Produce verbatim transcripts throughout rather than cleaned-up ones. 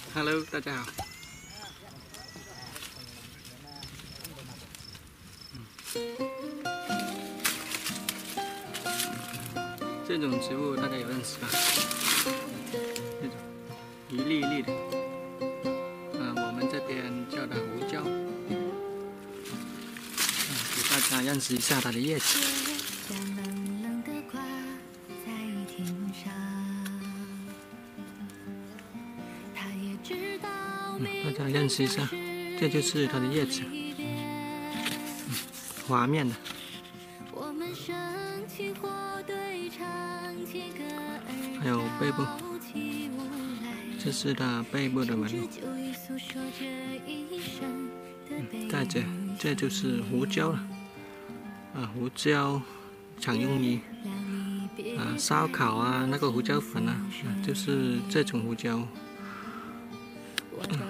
Hello， 大家好。这种植物大家有认识吧？这种一粒一粒的，嗯、呃，我们这边叫它胡椒。嗯，给大家认识一下它的叶子。嗯，大家认识一下，这就是它的叶子，嗯，滑面的。还有背部，这是它背部的纹路。嗯，再者，这就是胡椒了。啊，胡椒常用于啊烧烤啊，那个胡椒粉啊，啊就是这种胡椒。嗯，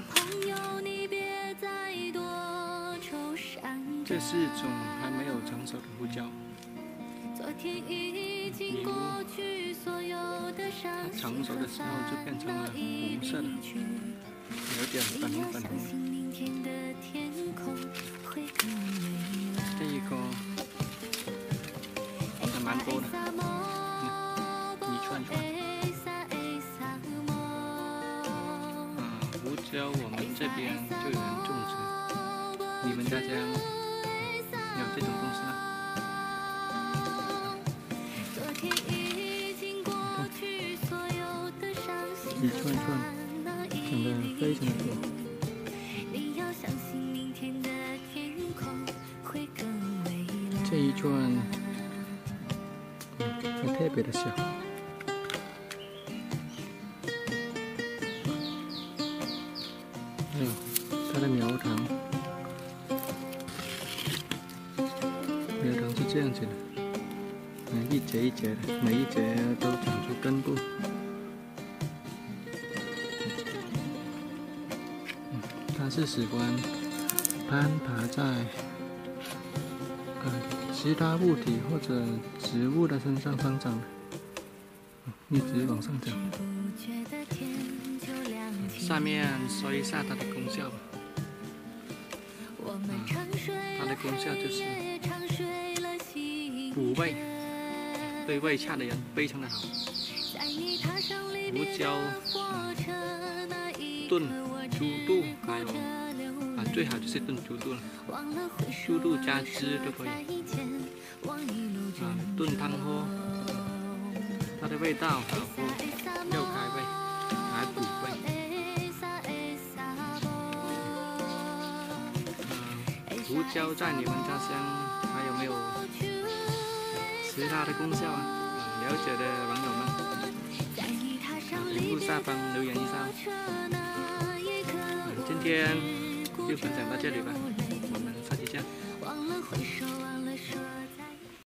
这是一种还没有成熟的胡椒。比如它成熟的时候就变成了红色的，有点粉红粉红的。这一个还蛮多的，一串串。啊，胡椒我们这边就有人种植，你们家乡有这种东西吗？一串串长得非常多，这一串嗯还特别的小。还有它的苗堂，苗堂是这样子的，嗯，一节一节的，每一节都长出根部。它是喜欢攀爬在呃其他物体或者植物的身上生长的，一直往上长。下面说一下它的功效吧。嗯，它的功效就是补胃，对胃差的人非常的好。胡椒、嗯、炖猪肚，还有啊，最好就是炖猪肚了，猪肚加汁都可以。啊，炖汤喝，它的味道好喝，又开胃，还补胃。啊，胡椒在你们家乡还有没有其他的功效啊？了解的网友们，屏幕下方留言一下。嗯，今天就分享到这里吧，我们下期见。